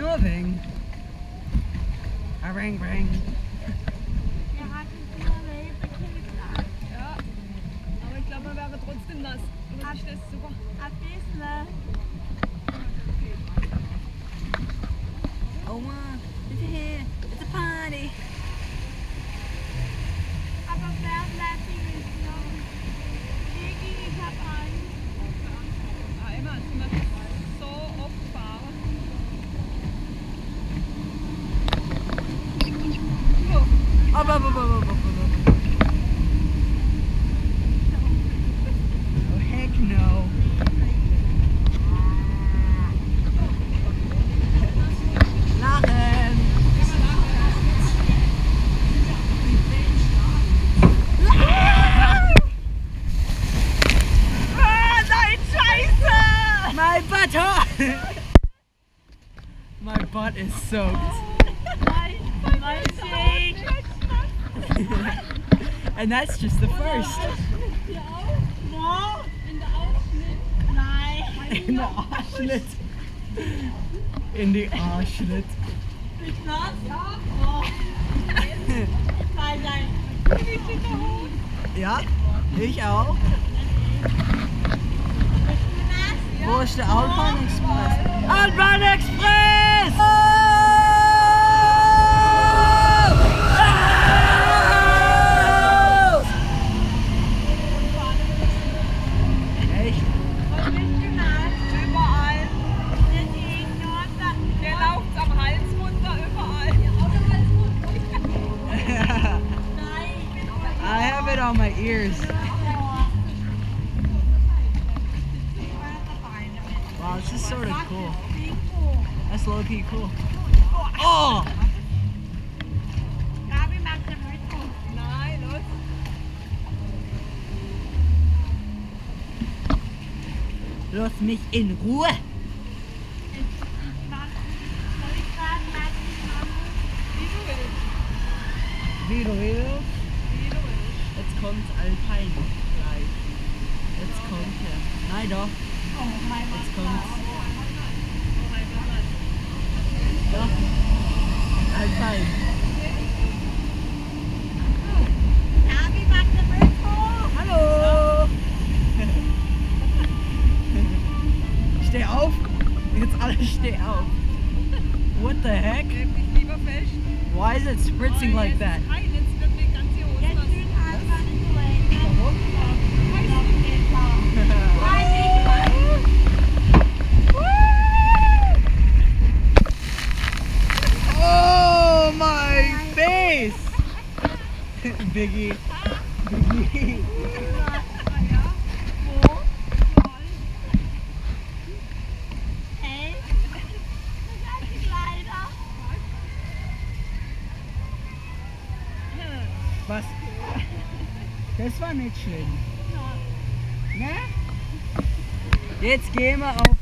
Norwegen. Ring, ring. Wir hatten früher Lebekübler. Ja, aber ich glaube, man wäre trotzdem nass. Aber das ist super. Ein bisschen. Oh man, it's here. It's a party. Aber wer bleibt hier noch? Digi, ich hab Angst. Ah, immer, sie möchte so oft fahren. Oh heck no. Lachen. Ah, nein, Scheiße! My butt. My butt is soaked. Mein Schick. And that's just the first. Wo? In der Ausschnitt? Nein. In the Arschnitt. In the Arschnitt. Bist du nass? Ja. Oh. Nein, nein. Ja, ich auch. Bist du nass? Wo ist der Alpine Express? Alpine Express! Echt? Und bist du nass? Überall. Nicht in Norden. Der lauft am Hals runter, überall. Nein, ich bin I have it on my ears. Wow, this is sort of cool. That's low-key cool. Oh! Gabi macht den Rhythmus. Nein, los. Lass mich in Ruhe. Soll ich sagen, was ich mache? Wie du willst. Wie du willst. Wie du willst. Jetzt kommt Alpine gleich. Jetzt kommt er. Nein doch. Oh mein Jetzt kommt's. Oh mein Gott. Ja. Alpine. Gabi macht den Rhythmus. Hallo! Steh auf! Jetzt alle steh auf! What the heck? Nimm dich lieber fest. Why is it spritzing like that? Nein, jetzt wird die ganze Hose Jetzt nass. sind einfach nicht so eng. Warum? Oh my face! Biggie. Biggie. Was? Das war nicht schlimm. Ne? Jetzt gehen wir auf